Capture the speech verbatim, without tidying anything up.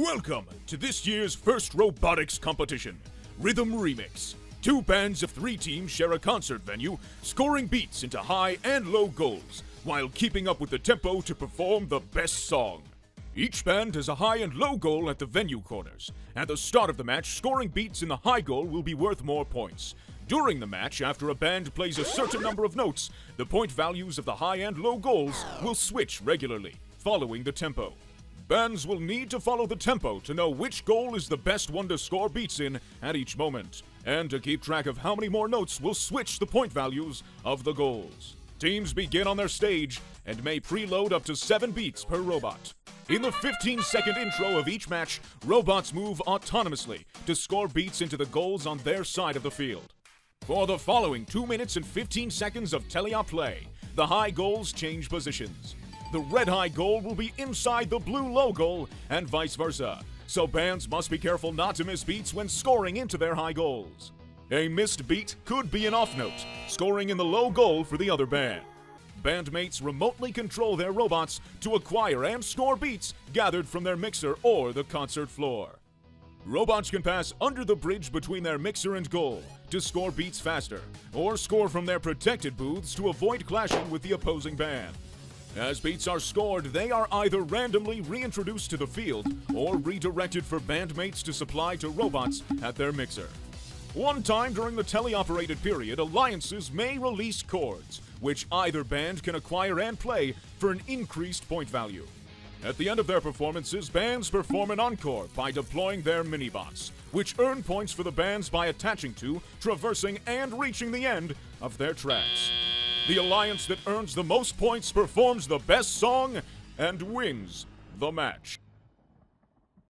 Welcome to this year's FIRST Robotics Competition, Rhythm Remix. Two bands of three teams share a concert venue, scoring beats into high and low goals, while keeping up with the tempo to perform the best song. Each band has a high and low goal at the venue corners. At the start of the match, scoring beats in the high goal will be worth more points. During the match, after a band plays a certain number of notes, the point values of the high and low goals will switch regularly, following the tempo. Bands will need to follow the tempo to know which goal is the best one to score beats in at each moment, and to keep track of how many more notes will switch the point values of the goals. Teams begin on their stage and may preload up to seven beats per robot. In the fifteen second intro of each match, robots move autonomously to score beats into the goals on their side of the field. For the following two minutes and fifteen seconds of teleop play, the high goals change positions. The red high goal will be inside the blue low goal and vice versa, so bands must be careful not to miss beats when scoring into their high goals. A missed beat could be an off note, scoring in the low goal for the other band. Bandmates remotely control their robots to acquire and score beats gathered from their mixer or the concert floor. Robots can pass under the bridge between their mixer and goal to score beats faster, or score from their protected booths to avoid clashing with the opposing band. As beats are scored, they are either randomly reintroduced to the field or redirected for bandmates to supply to robots at their mixer. One time during the teleoperated period, alliances may release chords, which either band can acquire and play for an increased point value. At the end of their performances, bands perform an encore by deploying their mini-bots, which earn points for the bands by attaching to, traversing, and reaching the end of their tracks. The alliance that earns the most points performs the best song and wins the match.